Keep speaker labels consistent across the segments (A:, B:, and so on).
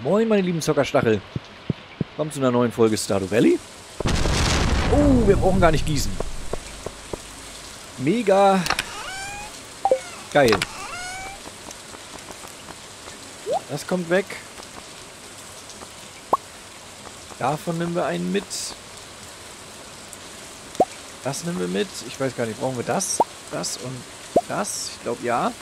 A: Moin, meine lieben Zockerstachel. Kommt zu einer neuen Folge Stardew Valley. Oh, wir brauchen gar nicht gießen. Mega geil. Das kommt weg. Davon nehmen wir einen mit. Das nehmen wir mit. Ich weiß gar nicht, brauchen wir das? Das und das? Ich glaube, ja.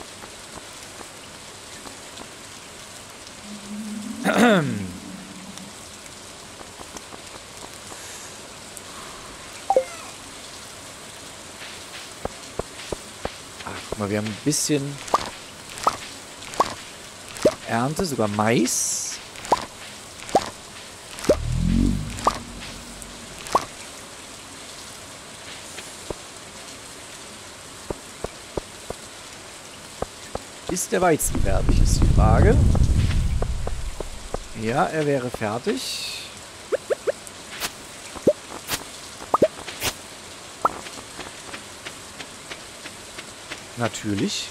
A: Ach, guck mal, wir haben ein bisschen Ernte, sogar Mais. Ist der Weizen fertig, ist die Frage. Ja, er wäre fertig. Natürlich.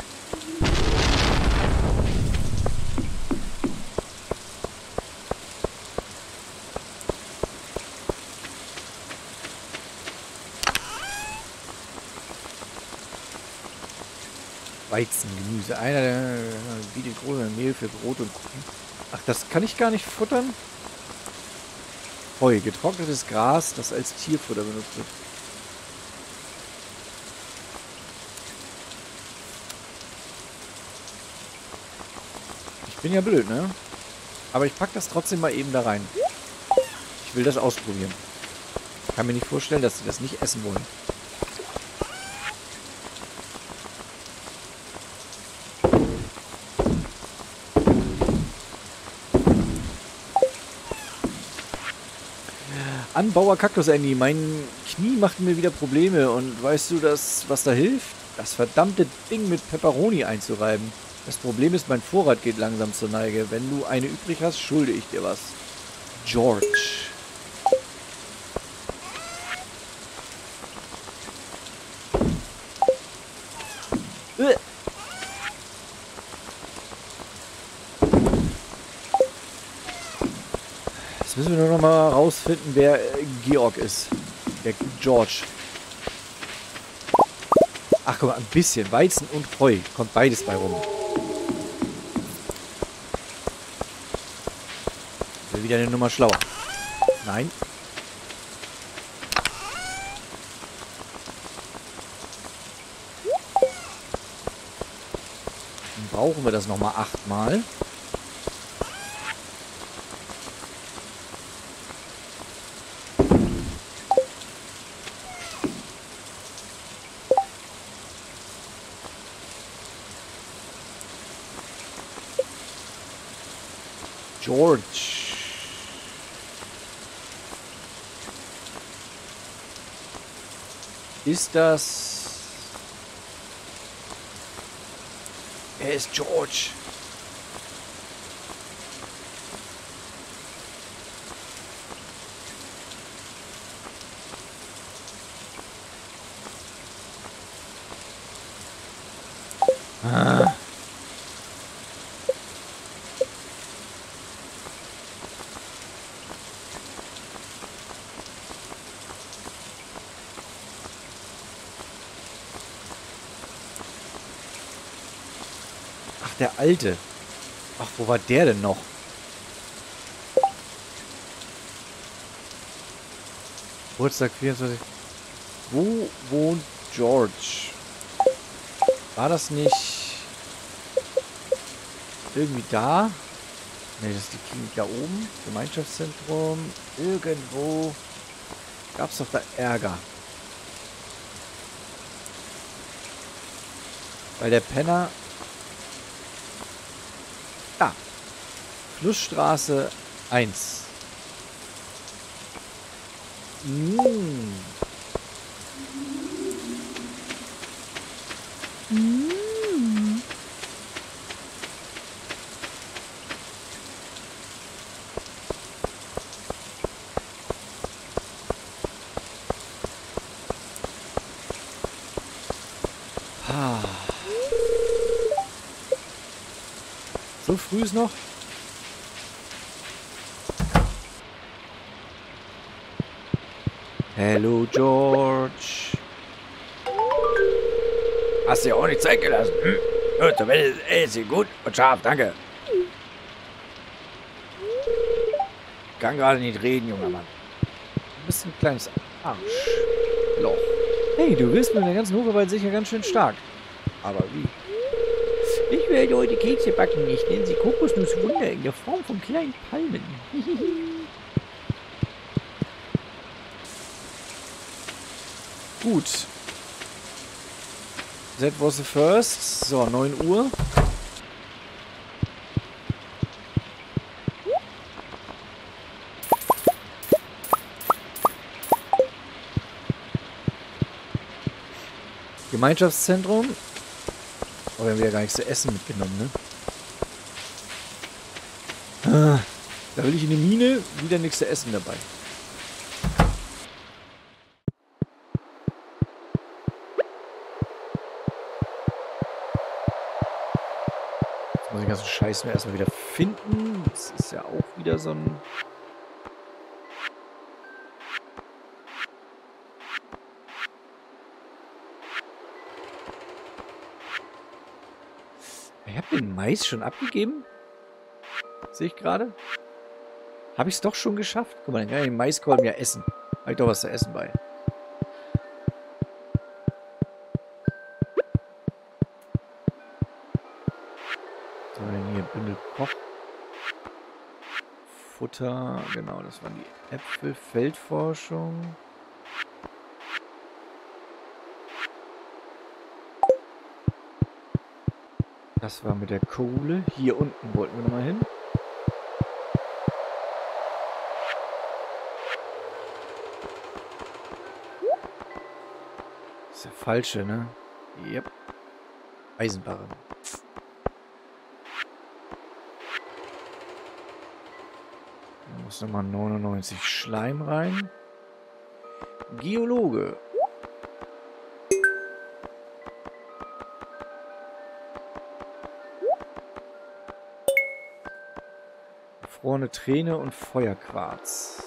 A: Weizen, Gemüse. Einer der bietet große Mehl für Brot und Kuchen. Ach, das kann ich gar nicht futtern? Heu, getrocknetes Gras, das als Tierfutter benutzt wird. Ich bin ja blöd, ne? Aber ich pack das trotzdem mal eben da rein. Ich will das ausprobieren. Ich kann mir nicht vorstellen, dass sie das nicht essen wollen. Anbauer Kaktus Andy, mein Knie macht mir wieder Probleme und weißt du, was da hilft? Das verdammte Ding mit Pepperoni einzureiben. Das Problem ist, mein Vorrat geht langsam zur Neige. Wenn du eine übrig hast, schulde ich dir was. George. Jetzt müssen wir nur noch mal rausfinden, wer Georg ist. Der George. Ach, guck mal, ein bisschen. Weizen und Heu. Kommt beides bei rum. Ich will wieder eine Nummer schlauer. Nein. Dann brauchen wir das nochmal 8-mal. George. Ist das... Er ist George. Ah. Ach, der Alte. Ach, wo war der denn noch? Geburtstag 24. Wo wohnt George? War das nicht irgendwie da? Ne, das ist die Klinik da oben. Gemeinschaftszentrum. Irgendwo gab es doch da Ärger. Weil der Penner... Ah. Flussstraße 1. Mm. Mm. Ah. So früh ist noch? Hello, George. Hast dir auch nicht Zeit gelassen, hm? Gut, dann ist alles gut und scharf, danke. Kann gerade nicht reden, junger Mann. Du bist ein kleines Arschloch. Hey, du wirst mit der ganzen Hochgewalt sicher ganz schön stark. Aber wie? Ich werde heute Kekse backen. Ich nenne sie Kokosnusswunder in der Form von kleinen Palmen. Gut. That was the first. So, 9 Uhr. Gemeinschaftszentrum. Oh, wir haben wieder gar nichts zu essen mitgenommen, ne? Ah, da will ich in die Mine, wieder nichts zu essen dabei. Jetzt muss ich den ganzen Scheiß mir erstmal wieder finden. Das ist ja auch wieder so ein... Ich habe den Mais schon abgegeben. Sehe ich gerade. Habe ich es doch schon geschafft? Guck mal, dann kann ich den Maiskolben ja essen. Habe ich doch was zu essen bei. Was haben wir denn hier? Bündel Koch. Futter. Genau, das waren die Äpfel. Feldforschung. Das war mit der Kohle. Hier unten wollten wir nochmal hin. Das ist der falsche, ne? Yep. Eisenbarren. Da muss nochmal 99 Schleim rein. Geologe. Gefrorene Träne und Feuerquarz.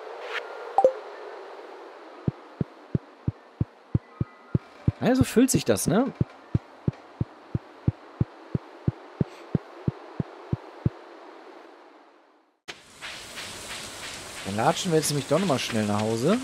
A: Naja, so füllt sich das, ne? Dann latschen wir jetzt nämlich doch nochmal schnell nach Hause.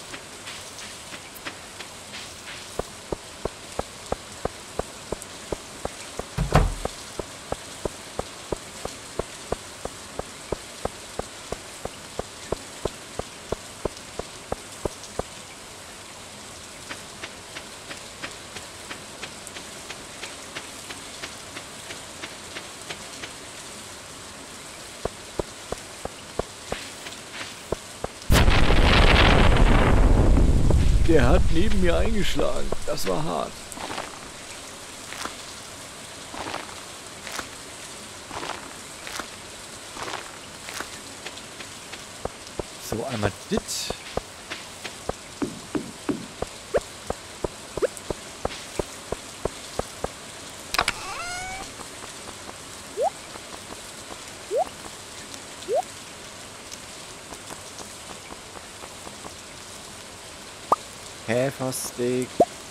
A: Der hat neben mir eingeschlagen. Das war hart. So, einmal dit. Käfersteak.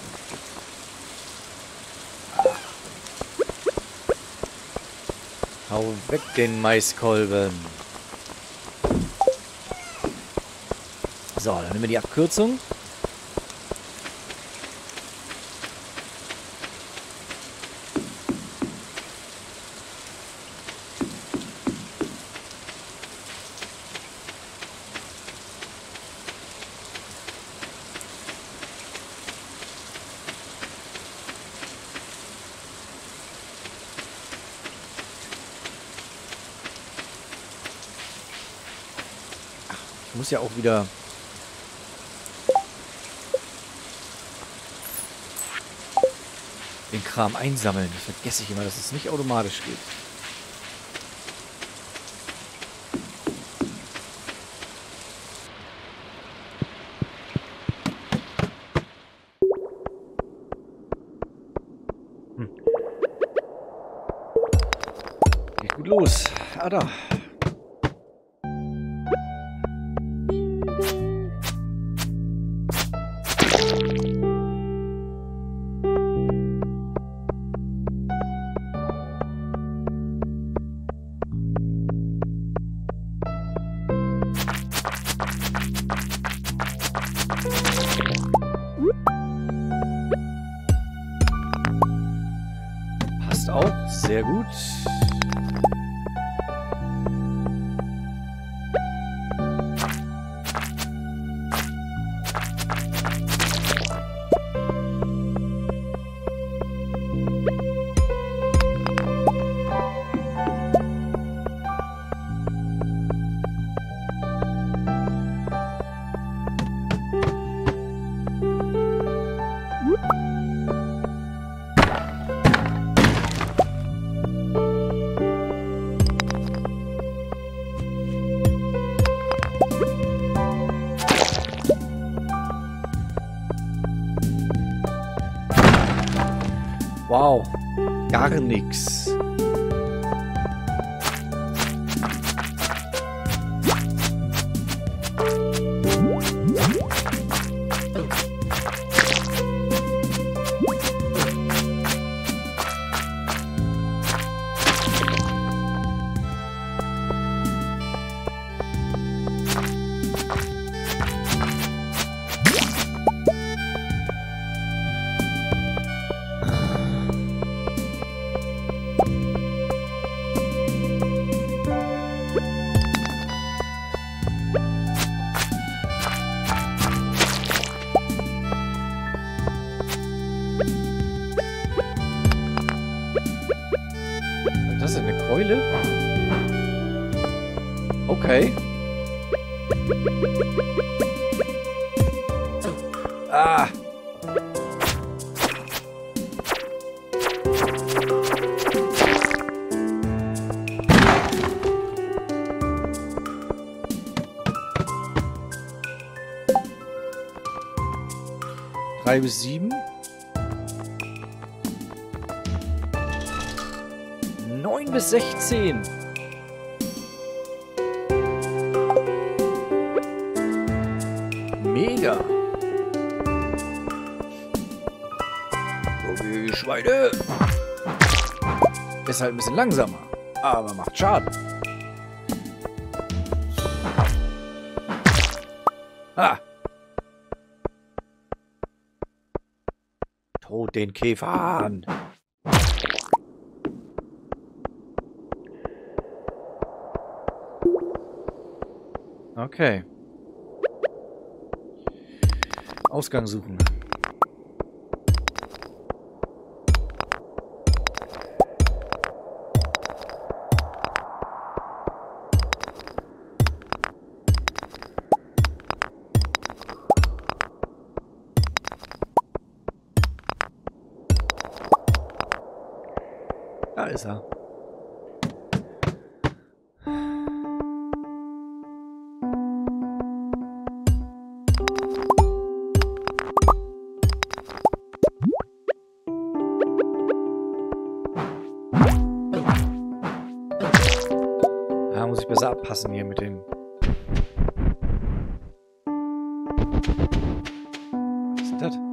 A: Hau weg den Maiskolben. So, dann nehmen wir die Abkürzung. Ich muss ja auch wieder... den Kram einsammeln. Das vergesse ich immer, dass es nicht automatisch geht. Geht gut los. Ah, da. passt auch. Sehr gut. Wow, gar nix. Das ist eine Keule? Okay. Ah. Drei bis 7. 9 bis 16. Mega. Okay, Schweine. Ist halt ein bisschen langsamer, aber macht Schaden. Ah. Tod den Käfern. Okay. Ausgang suchen. Da ist er. Da muss ich besser abpassen hier mit den... Was ist das?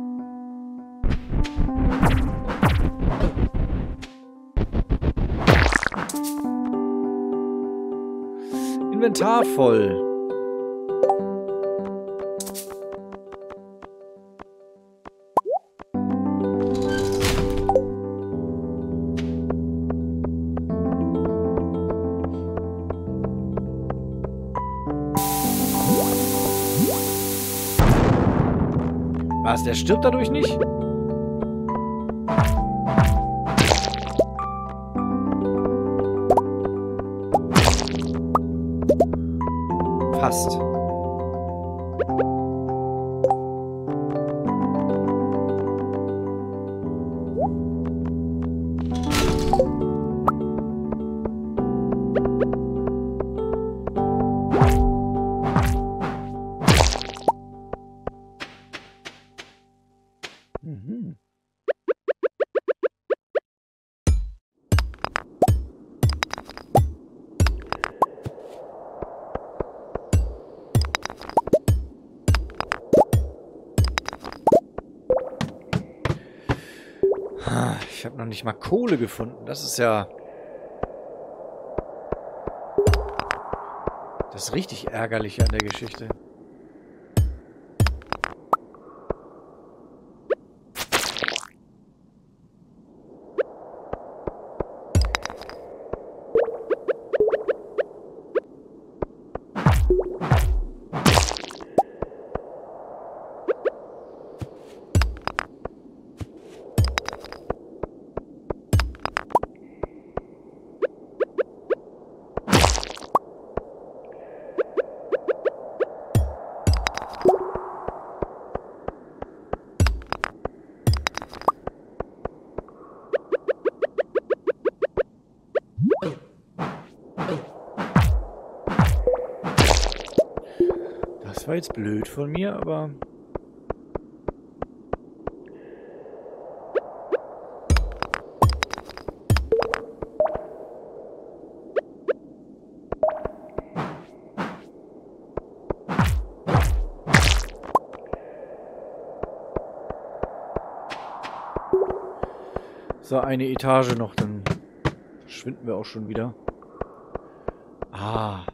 A: Inventar voll. Was, der stirbt dadurch nicht? Fast. Mhm. Ich habe noch nicht mal Kohle gefunden. Das ist ja... Das ist richtig ärgerlich an der Geschichte. war jetzt blöd von mir, aber... So, eine Etage noch, dann verschwinden wir auch schon wieder. Ah.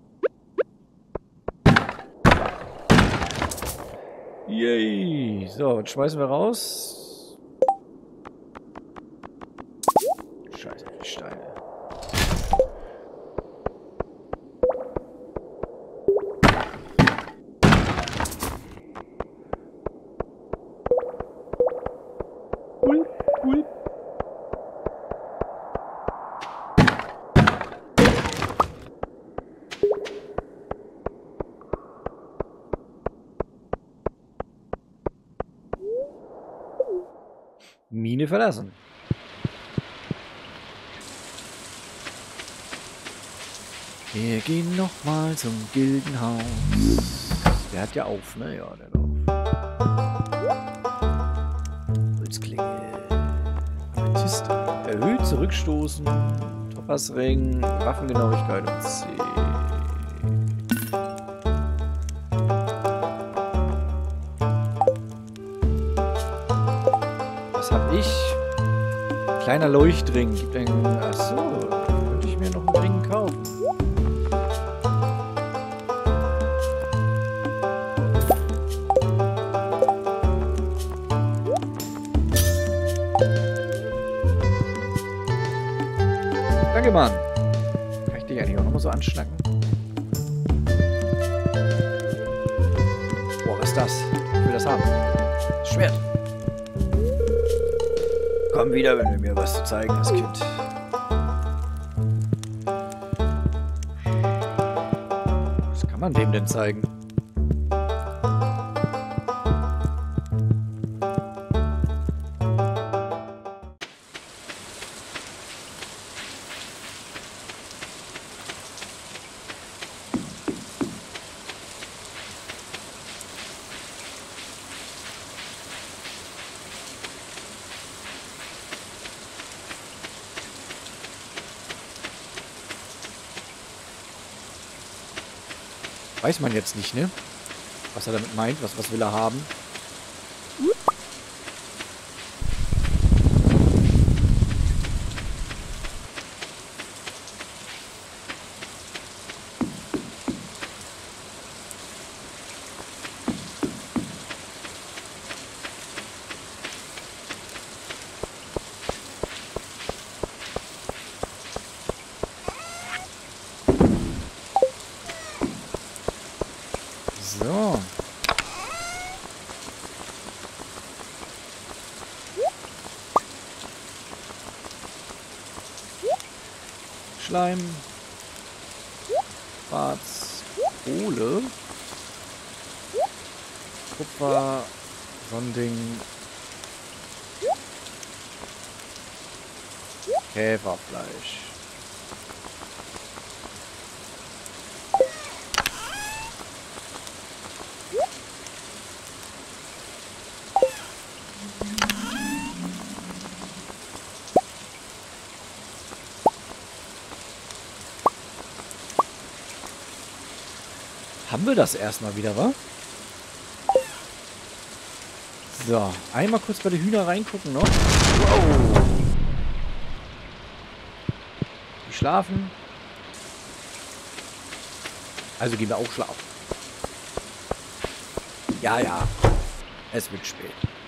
A: Yay. So, jetzt schmeißen wir raus. Scheiße, die Steine. Cool. Mine verlassen. Wir gehen nochmal zum Gildenhaus. Der hat ja auf, ne? Ja, der hat auf. Holzklinge. Amethyste. Erhöht zurückstoßen. Topazring. Waffengenauigkeit und C. Was hab ich? Kleiner Leuchtring. Gibt einen. Achso. Könnte ich mir noch einen Ring kaufen. Danke, Mann. Kann ich dich eigentlich auch nochmal so anschnacken? Boah, was ist das? Ich will das haben. Das Schwert. Komm wieder, wenn du mir was zu zeigen hast, Kind. Was kann man dem denn zeigen? Weiß man jetzt nicht, ne? Was er damit meint, was will er haben? So. Schleim. Quarz. Kohle. Kupfer. Sonding. Käferfleisch. Haben wir das erstmal wieder, wa? So, einmal kurz bei den Hühnern reingucken noch. Wow. Die schlafen. Also gehen wir auch schlafen. Ja, ja. Es wird spät.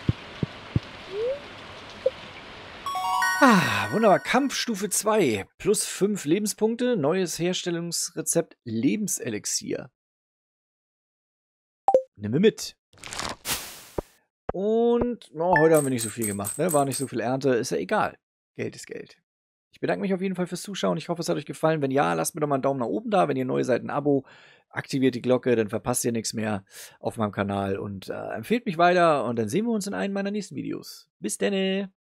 A: Ah, wunderbar. Kampfstufe 2. Plus 5 Lebenspunkte. Neues Herstellungsrezept Lebenselixier. Nimm mir mit. Und heute haben wir nicht so viel gemacht, ne? War nicht so viel Ernte. Ist ja egal. Geld ist Geld. Ich bedanke mich auf jeden Fall fürs Zuschauen. Ich hoffe, es hat euch gefallen. Wenn ja, lasst mir doch mal einen Daumen nach oben da. Wenn ihr neu seid, ein Abo. Aktiviert die Glocke, dann verpasst ihr nichts mehr auf meinem Kanal. Und empfehlt mich weiter. Und dann sehen wir uns in einem meiner nächsten Videos. Bis denne!